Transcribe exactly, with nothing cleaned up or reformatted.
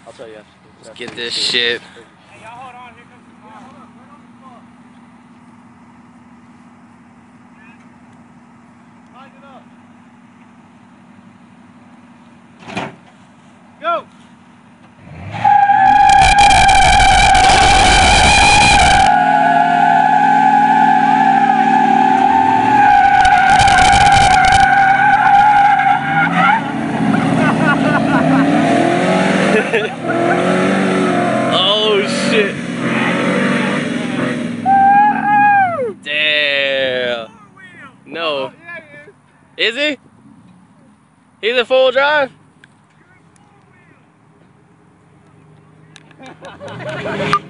I'll tell you. Let's get this shit. Hey, y'all hold on. Here comes the car. Go! Oh shit. Damn. No. Is he? He's a full drive?